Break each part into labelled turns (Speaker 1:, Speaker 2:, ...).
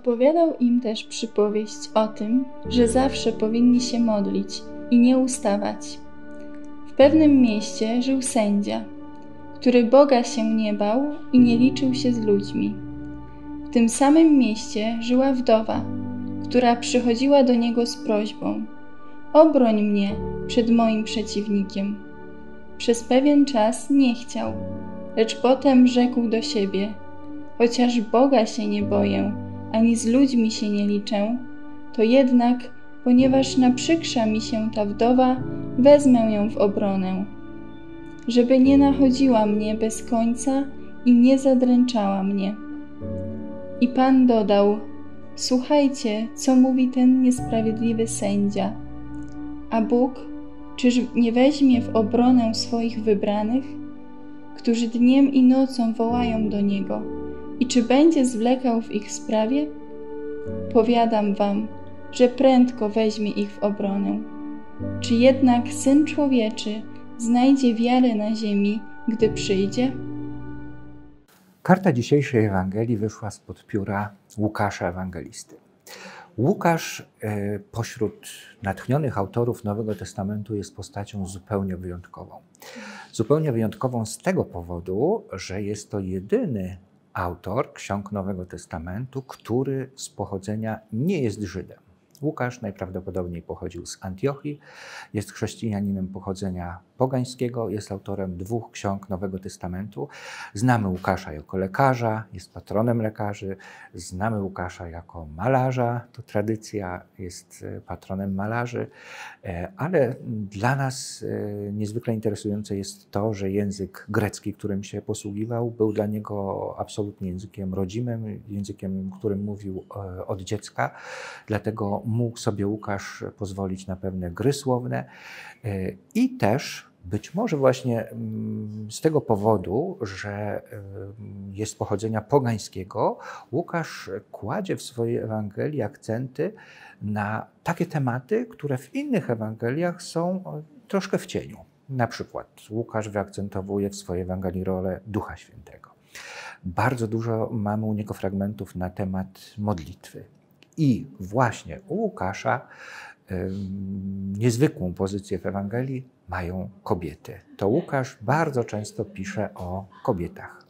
Speaker 1: Opowiadał im też przypowieść o tym, że zawsze powinni się modlić i nie ustawać. W pewnym mieście żył sędzia, który Boga się nie bał i nie liczył się z ludźmi. W tym samym mieście żyła wdowa, która przychodziła do niego z prośbą: obroń mnie przed moim przeciwnikiem. Przez pewien czas nie chciał, lecz potem rzekł do siebie: chociaż Boga się nie boję, ani z ludźmi się nie liczę, to jednak, ponieważ naprzykrza mi się ta wdowa, wezmę ją w obronę, żeby nie nachodziła mnie bez końca i nie zadręczała mnie. I Pan dodał: słuchajcie, co mówi ten niesprawiedliwy sędzia. A Bóg, czyż nie weźmie w obronę swoich wybranych, którzy dniem i nocą wołają do Niego, i czy będzie zwlekał w ich sprawie? Powiadam wam, że prędko weźmie ich w obronę. Czy jednak Syn Człowieczy znajdzie wiarę na ziemi, gdy przyjdzie?
Speaker 2: Karta dzisiejszej Ewangelii wyszła spod pióra Łukasza Ewangelisty. Łukasz pośród natchnionych autorów Nowego Testamentu jest postacią zupełnie wyjątkową. Zupełnie wyjątkową z tego powodu, że jest to jedyny autor ksiąg Nowego Testamentu, który z pochodzenia nie jest Żydem. Łukasz najprawdopodobniej pochodził z Antiochii, jest chrześcijaninem pochodzenia pogańskiego, jest autorem 2 ksiąg Nowego Testamentu. Znamy Łukasza jako lekarza, jest patronem lekarzy, znamy Łukasza jako malarza, to tradycja, jest patronem malarzy, ale dla nas niezwykle interesujące jest to, że język grecki, którym się posługiwał, był dla niego absolutnie językiem rodzimym, językiem, którym mówił od dziecka, dlatego mógł sobie Łukasz pozwolić na pewne gry słowne i też być może właśnie z tego powodu, że jest pochodzenia pogańskiego, Łukasz kładzie w swojej Ewangelii akcenty na takie tematy, które w innych Ewangeliach są troszkę w cieniu. Na przykład Łukasz wyakcentowuje w swojej Ewangelii rolę Ducha Świętego. Bardzo dużo mamy u niego fragmentów na temat modlitwy. I właśnie u Łukasza niezwykłą pozycję w Ewangelii mają kobiety. To Łukasz bardzo często pisze o kobietach.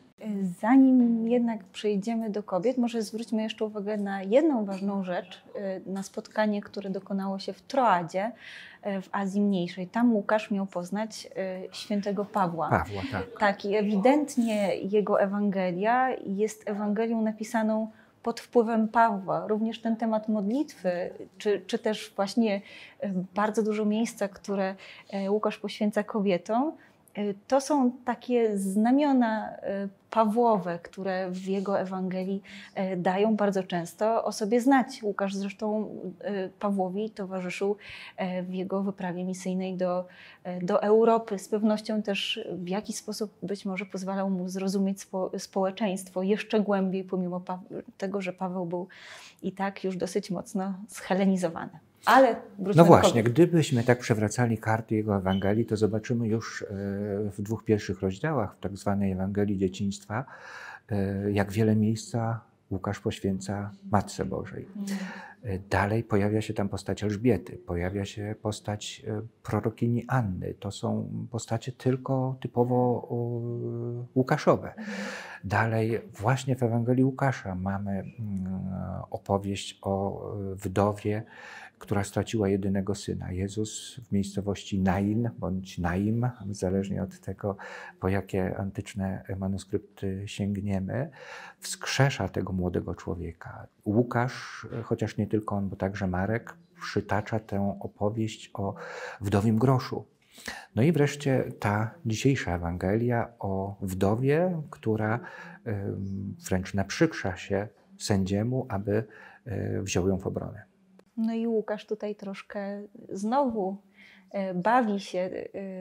Speaker 3: Zanim jednak przejdziemy do kobiet, może zwróćmy jeszcze uwagę na jedną ważną rzecz, na spotkanie, które dokonało się w Troadzie, w Azji Mniejszej. Tam Łukasz miał poznać świętego Pawła.
Speaker 2: Pawła, tak.
Speaker 3: Tak, i ewidentnie jego Ewangelia jest Ewangelią napisaną pod wpływem Pawła. Również ten temat modlitwy, czy też właśnie bardzo dużo miejsca, które Łukasz poświęca kobietom, to są takie znamiona Pawłowe, które w jego Ewangelii dają bardzo często o sobie znać. Łukasz zresztą Pawłowi towarzyszył w jego wyprawie misyjnej do Europy. Z pewnością też w jakiś sposób być może pozwalał mu zrozumieć społeczeństwo jeszcze głębiej, pomimo tego, że Paweł był i tak już dosyć mocno zhelenizowany. Ale
Speaker 2: no właśnie, gdybyśmy tak przewracali karty jego Ewangelii, to zobaczymy już w 2 pierwszych rozdziałach, w tak zwanej Ewangelii Dzieciństwa, jak wiele miejsca Łukasz poświęca Matce Bożej. Dalej pojawia się tam postać Elżbiety, pojawia się postać prorokini Anny. To są postacie tylko typowo łukaszowe. Dalej właśnie w Ewangelii Łukasza mamy opowieść o wdowie, która straciła jedynego syna. Jezus w miejscowości Nain bądź Naim, zależnie od tego, po jakie antyczne manuskrypty sięgniemy, wskrzesza tego młodego człowieka. Łukasz, chociaż nie tylko on, bo także Marek, przytacza tę opowieść o wdowim groszu. No i wreszcie ta dzisiejsza Ewangelia o wdowie, która wręcz naprzykrza się sędziemu, aby wziął ją w obronę.
Speaker 3: No i Łukasz tutaj troszkę znowu bawi się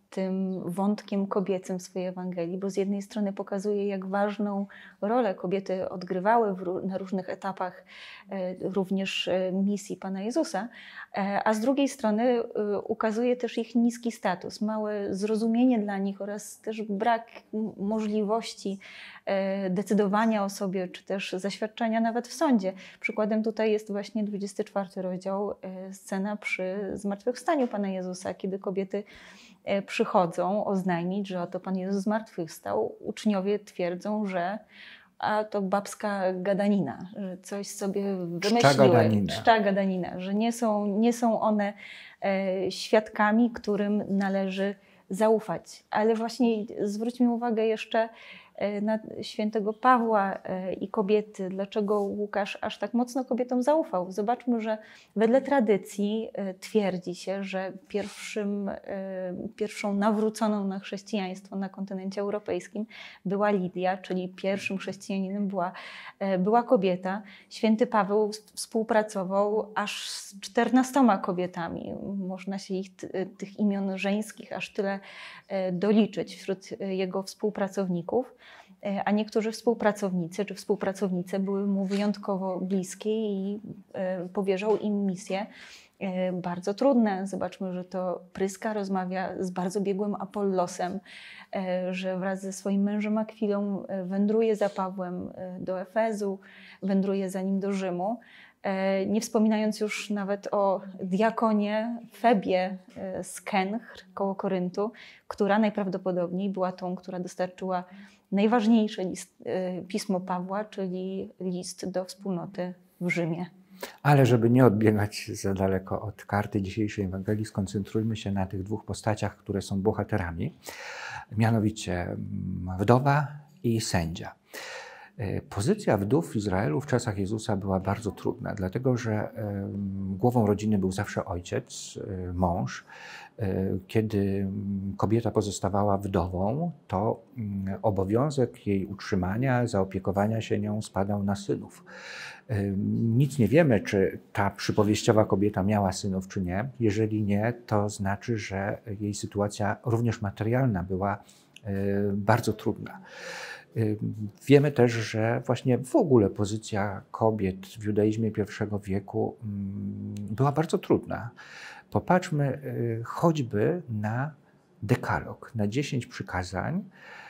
Speaker 3: tym wątkiem kobiecym w swojej Ewangelii, bo z jednej strony pokazuje, jak ważną rolę kobiety odgrywały na różnych etapach również misji Pana Jezusa, a z drugiej strony ukazuje też ich niski status, małe zrozumienie dla nich oraz też brak możliwości decydowania o sobie, czy też zaświadczenia nawet w sądzie. Przykładem tutaj jest właśnie 24 rozdział, scena przy zmartwychwstaniu Pana Jezusa, kiedy kobiety przychodzą oznajmić, że oto Pan Jezus zmartwychwstał. Uczniowie twierdzą, że a to babska gadanina, że coś sobie wymyśliły. Czcza gadanina, że nie są one świadkami, którym należy zaufać. Ale właśnie zwróćmy uwagę jeszcze na świętego Pawła i kobiety. Dlaczego Łukasz aż tak mocno kobietom zaufał? Zobaczmy, że wedle tradycji twierdzi się, że pierwszą nawróconą na chrześcijaństwo na kontynencie europejskim była Lidia, czyli pierwszym chrześcijaninem była kobieta. Święty Paweł współpracował aż z 14 kobietami. Można się tych imion żeńskich aż tyle doliczyć wśród jego współpracowników. A niektórzy współpracownicy czy współpracownice były mu wyjątkowo bliskie i powierzał im misje bardzo trudne. Zobaczmy, że to Pryska rozmawia z bardzo biegłym Apollosem, że wraz ze swoim mężem Akwilą wędruje za Pawłem do Efezu, wędruje za nim do Rzymu. Nie wspominając już nawet o diakonie Febie z Kenchr koło Koryntu, która najprawdopodobniej była tą, która dostarczyła najważniejsze pismo Pawła, czyli list do wspólnoty w Rzymie.
Speaker 2: Ale żeby nie odbiegać za daleko od karty dzisiejszej Ewangelii, skoncentrujmy się na tych dwóch postaciach, które są bohaterami, mianowicie wdowa i sędzia. Pozycja wdów w Izraelu w czasach Jezusa była bardzo trudna, dlatego że głową rodziny był zawsze ojciec, mąż. Kiedy kobieta pozostawała wdową, to obowiązek jej utrzymania, zaopiekowania się nią spadał na synów. Nic nie wiemy, czy ta przypowieściowa kobieta miała synów, czy nie. Jeżeli nie, to znaczy, że jej sytuacja również materialna była bardzo trudna. Wiemy też, że właśnie w ogóle pozycja kobiet w judaizmie I wieku była bardzo trudna. Popatrzmy choćby na dekalog, na 10 przykazań,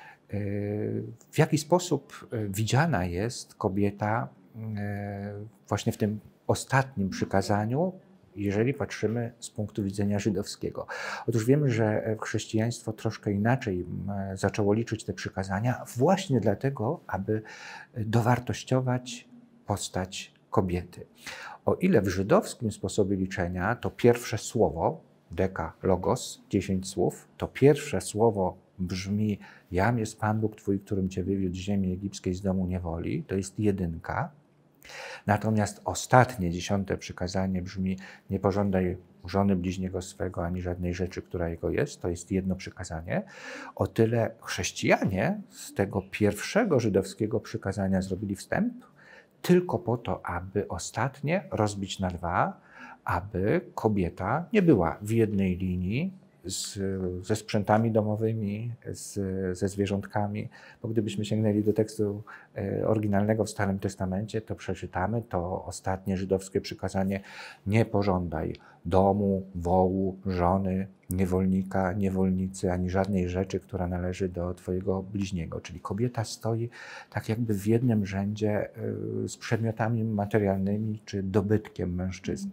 Speaker 2: w jaki sposób widziana jest kobieta właśnie w tym ostatnim przykazaniu, jeżeli patrzymy z punktu widzenia żydowskiego. Otóż wiemy, że chrześcijaństwo troszkę inaczej zaczęło liczyć te przykazania właśnie dlatego, aby dowartościować postać kobiety. O ile w żydowskim sposobie liczenia to pierwsze słowo, deka logos, 10 słów, to pierwsze słowo brzmi: Jam jest Pan Bóg Twój, którym Cię wywiódł z ziemi egipskiej, z domu niewoli, to jest 1. Natomiast ostatnie 10. przykazanie brzmi: nie pożądaj żony bliźniego swego, ani żadnej rzeczy, która jego jest. To jest 1 przykazanie. O tyle chrześcijanie z tego pierwszego żydowskiego przykazania zrobili wstęp tylko po to, aby ostatnie rozbić na 2, aby kobieta nie była w jednej linii ze sprzętami domowymi, ze zwierzątkami, bo gdybyśmy sięgnęli do tekstu oryginalnego w Starym Testamencie, to przeczytamy to ostatnie żydowskie przykazanie: nie pożądaj domu, wołu, żony, niewolnika, niewolnicy, ani żadnej rzeczy, która należy do twojego bliźniego. Czyli kobieta stoi tak jakby w jednym rzędzie z przedmiotami materialnymi czy dobytkiem mężczyzny.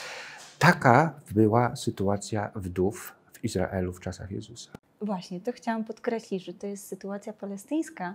Speaker 2: Taka była sytuacja wdów w Izraelu w czasach Jezusa.
Speaker 3: Właśnie, to chciałam podkreślić, że to jest sytuacja palestyńska,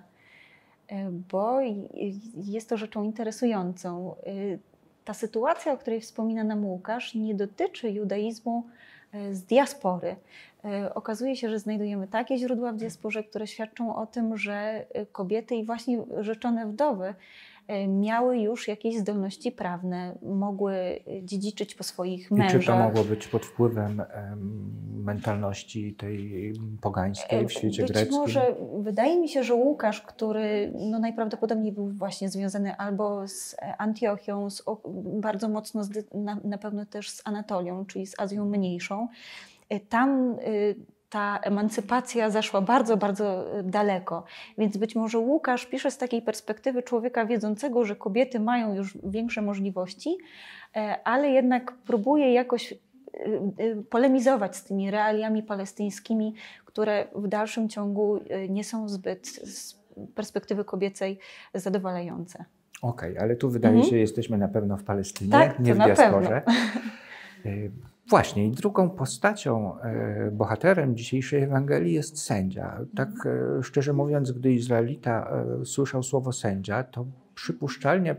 Speaker 3: bo jest to rzeczą interesującą. Ta sytuacja, o której wspomina nam Łukasz, nie dotyczy judaizmu z diaspory. Okazuje się, że znajdujemy takie źródła w diasporze, które świadczą o tym, że kobiety i właśnie rzeczone wdowy miały już jakieś zdolności prawne, mogły dziedziczyć po swoich mężach.
Speaker 2: I czy to mogło być pod wpływem mentalności tej pogańskiej w świecie greckim?
Speaker 3: Być może, wydaje mi się, że Łukasz, który najprawdopodobniej był właśnie związany albo z Antiochią, bardzo mocno na pewno też z Anatolią, czyli z Azją Mniejszą, tam ta emancypacja zaszła bardzo, bardzo daleko. Więc być może Łukasz pisze z takiej perspektywy człowieka wiedzącego, że kobiety mają już większe możliwości, ale jednak próbuje jakoś polemizować z tymi realiami palestyńskimi, które w dalszym ciągu nie są zbyt z perspektywy kobiecej zadowalające.
Speaker 2: Okej, ale tu wydaje się, jesteśmy na pewno w Palestynie,
Speaker 3: tak,
Speaker 2: nie w
Speaker 3: na
Speaker 2: diasporze. Właśnie, i drugą postacią, bohaterem dzisiejszej Ewangelii jest sędzia. Tak szczerze mówiąc, gdy Izraelita słyszał słowo sędzia, to przypuszczalnie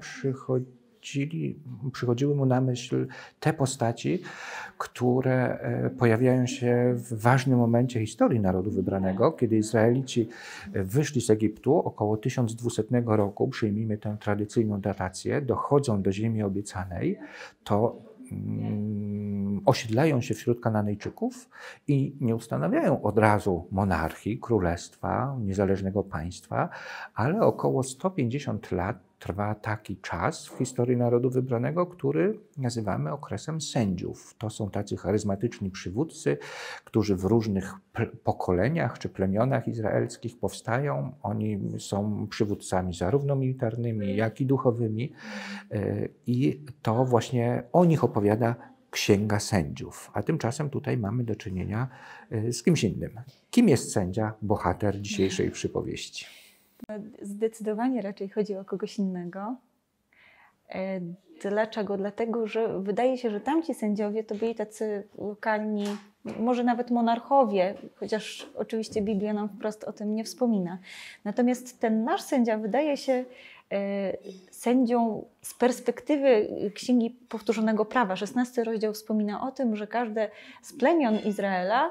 Speaker 2: przychodziły mu na myśl te postaci, które pojawiają się w ważnym momencie historii narodu wybranego, kiedy Izraelici wyszli z Egiptu około 1200 roku, przyjmijmy tę tradycyjną datację, dochodzą do ziemi obiecanej, to osiedlają się wśród Kananejczyków i nie ustanawiają od razu monarchii, królestwa, niezależnego państwa, ale około 150 lat trwa taki czas w historii narodu wybranego, który nazywamy okresem sędziów. To są tacy charyzmatyczni przywódcy, którzy w różnych pokoleniach czy plemionach izraelskich powstają. Oni są przywódcami zarówno militarnymi, jak i duchowymi. I to właśnie o nich opowiada Księga Sędziów. A tymczasem tutaj mamy do czynienia z kimś innym. Kim jest sędzia, bohater dzisiejszej przypowieści?
Speaker 3: Zdecydowanie raczej chodzi o kogoś innego. Dlaczego? Dlatego, że wydaje się, że tamci sędziowie to byli tacy lokalni, może nawet monarchowie, chociaż oczywiście Biblia nam wprost o tym nie wspomina. Natomiast ten nasz sędzia wydaje się sędzią z perspektywy Księgi Powtórzonego Prawa. 16 rozdział wspomina o tym, że każde z plemion Izraela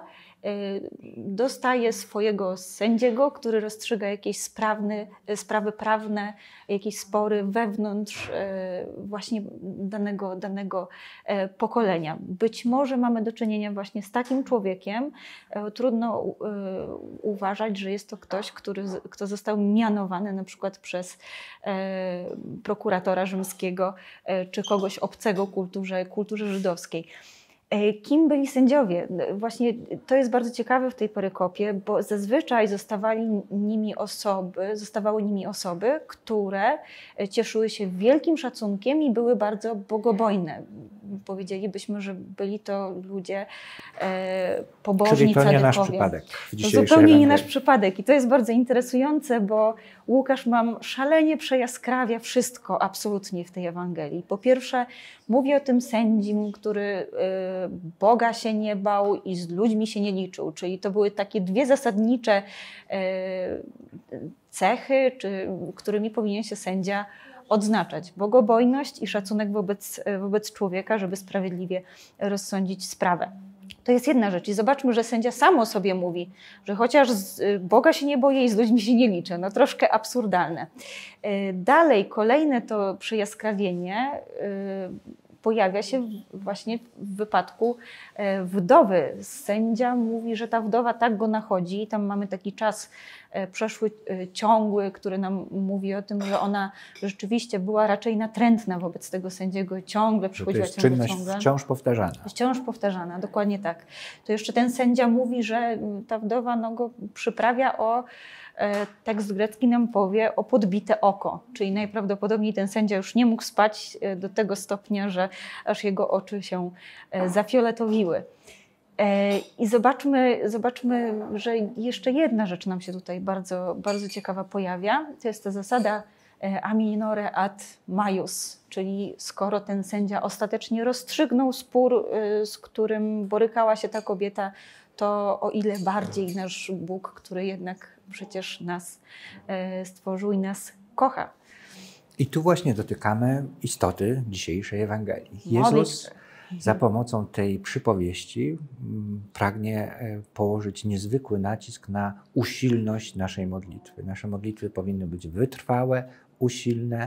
Speaker 3: dostaje swojego sędziego, który rozstrzyga jakieś sprawy prawne, jakieś spory wewnątrz właśnie danego pokolenia. Być może mamy do czynienia właśnie z takim człowiekiem. Trudno uważać, że jest to ktoś, kto został mianowany na przykład przez prokuratora rzymskiego czy kogoś obcego kulturze żydowskiej. Kim byli sędziowie? Właśnie to jest bardzo ciekawe w tej perykopie, bo zazwyczaj zostawały nimi osoby, które cieszyły się wielkim szacunkiem i były bardzo bogobojne. Powiedzielibyśmy, że byli to ludzie pobożni,
Speaker 2: czyli to nie
Speaker 3: cadykowie.
Speaker 2: nasz przypadek w dzisiejszej
Speaker 3: Zupełnie
Speaker 2: Ewangelii.
Speaker 3: nie nasz przypadek i to jest bardzo interesujące, bo Łukasz szalenie przejaskrawia wszystko absolutnie w tej Ewangelii. Po pierwsze mówi o tym sędzim, który Boga się nie bał i z ludźmi się nie liczył, czyli to były takie dwie zasadnicze cechy, którymi powinien się sędzia odznaczać. Bogobojność i szacunek wobec człowieka, żeby sprawiedliwie rozsądzić sprawę. To jest jedna rzecz. I zobaczmy, że sędzia sam o sobie mówi, że chociaż Boga się nie boję i z ludźmi się nie liczę. No troszkę absurdalne. Dalej, kolejne to przejaskrawienie pojawia się właśnie w wypadku wdowy. Sędzia mówi, że ta wdowa tak go nachodzi. Tam mamy taki czas przeszły, ciągły, który nam mówi o tym, że ona rzeczywiście była raczej natrętna wobec tego sędziego. Ciągle przychodziła.
Speaker 2: To jest czynność wciąż powtarzana.
Speaker 3: Wciąż powtarzana, dokładnie tak. To jeszcze ten sędzia mówi, że ta wdowa go przyprawia o, tekst grecki nam powie, o podbite oko. Czyli najprawdopodobniej ten sędzia już nie mógł spać do tego stopnia, że aż jego oczy się zafioletowiły. I zobaczmy, że jeszcze jedna rzecz nam się tutaj bardzo, bardzo ciekawa pojawia. To jest ta zasada a minore ad maius, czyli skoro ten sędzia ostatecznie rozstrzygnął spór, z którym borykała się ta kobieta, to o ile bardziej nasz Bóg, który jednak przecież nas stworzył i nas kocha.
Speaker 2: I tu właśnie dotykamy istoty dzisiejszej Ewangelii. Jezus za pomocą tej przypowieści pragnie położyć niezwykły nacisk na usilność naszej modlitwy. Nasze modlitwy powinny być wytrwałe, usilne,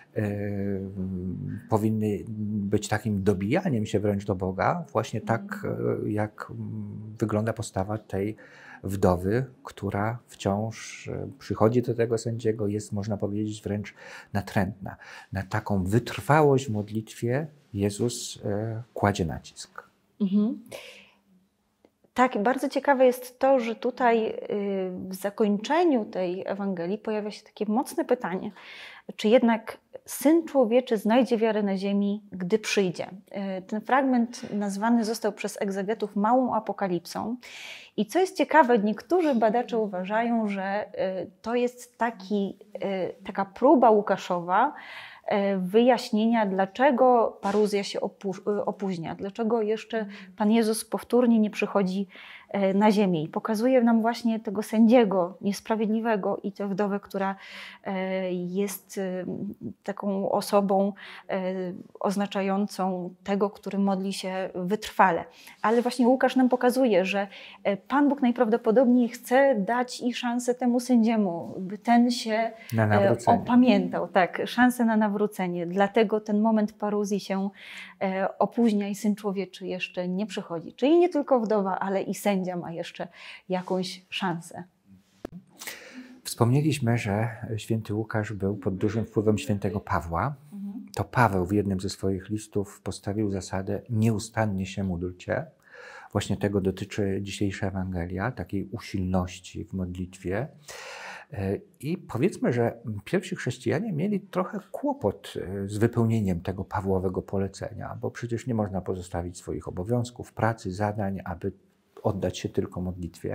Speaker 2: powinny być takim dobijaniem się wręcz do Boga, właśnie tak jak wygląda postawa tej wdowy, która wciąż przychodzi do tego sędziego, jest, można powiedzieć, wręcz natrętna. Na taką wytrwałość w modlitwie Jezus kładzie nacisk.
Speaker 3: Tak, bardzo ciekawe jest to, że tutaj w zakończeniu tej Ewangelii pojawia się takie mocne pytanie, czy jednak Syn Człowieczy znajdzie wiarę na ziemi, gdy przyjdzie. Ten fragment nazwany został przez egzegetów małą apokalipsą. I co jest ciekawe, niektórzy badacze uważają, że to jest taka próba Łukaszowa wyjaśnienia, dlaczego paruzja się opóźnia, dlaczego jeszcze Pan Jezus powtórnie nie przychodzi na ziemię i pokazuje nam właśnie tego sędziego niesprawiedliwego i tę wdowę, która jest taką osobą oznaczającą tego, który modli się wytrwale. Ale właśnie Łukasz nam pokazuje, że Pan Bóg najprawdopodobniej chce dać i szansę temu sędziemu, by ten się opamiętał. Tak, szansę na nawrócenie. Dlatego ten moment paruzji się opóźnia i Syn Człowieczy jeszcze nie przychodzi. Czyli nie tylko wdowa, ale i sędzia ma jeszcze jakąś szansę.
Speaker 2: Wspomnieliśmy, że święty Łukasz był pod dużym wpływem świętego Pawła. To Paweł w jednym ze swoich listów postawił zasadę nieustannie się módlcie. Właśnie tego dotyczy dzisiejsza Ewangelia, takiej usilności w modlitwie. I powiedzmy, że pierwsi chrześcijanie mieli trochę kłopot z wypełnieniem tego Pawłowego polecenia, bo przecież nie można pozostawić swoich obowiązków, pracy, zadań, aby oddać się tylko modlitwie.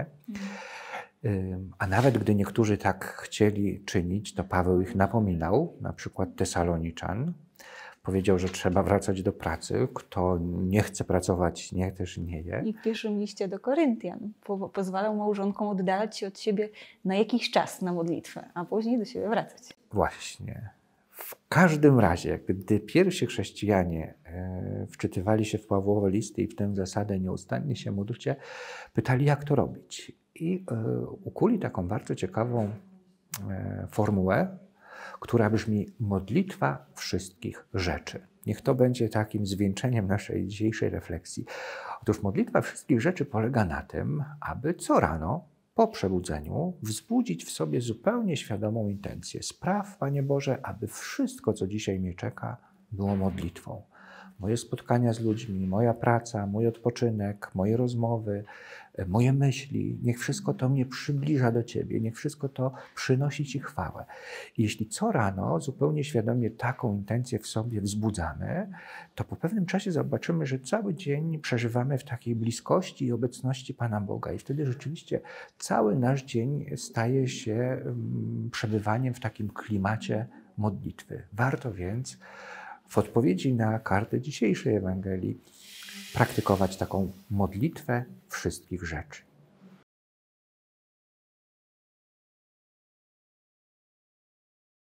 Speaker 2: A nawet gdy niektórzy tak chcieli czynić, to Paweł ich napominał, na przykład Tesaloniczan. Powiedział, że trzeba wracać do pracy. Kto nie chce pracować, niech też nie je.
Speaker 3: I w pierwszym liście do Koryntian pozwalał małżonkom oddalać się od siebie na jakiś czas na modlitwę, a później do siebie wracać.
Speaker 2: Właśnie. W każdym razie, gdy pierwsi chrześcijanie wczytywali się w Pawłowe listy i w tę zasadę nieustannie się módlcie, pytali, jak to robić. I ukuli taką bardzo ciekawą formułę, która brzmi modlitwa wszystkich rzeczy. Niech to będzie takim zwieńczeniem naszej dzisiejszej refleksji. Otóż modlitwa wszystkich rzeczy polega na tym, aby co rano po przebudzeniu wzbudzić w sobie zupełnie świadomą intencję. Spraw, Panie Boże, aby wszystko, co dzisiaj mnie czeka, było modlitwą. Moje spotkania z ludźmi, moja praca, mój odpoczynek, moje rozmowy, moje myśli, niech wszystko to mnie przybliża do Ciebie, niech wszystko to przynosi Ci chwałę. I jeśli co rano zupełnie świadomie taką intencję w sobie wzbudzamy, to po pewnym czasie zobaczymy, że cały dzień przeżywamy w takiej bliskości i obecności Pana Boga. I wtedy rzeczywiście cały nasz dzień staje się przebywaniem w takim klimacie modlitwy. Warto więc w odpowiedzi na kartę dzisiejszej Ewangelii praktykować taką modlitwę wszystkich rzeczy.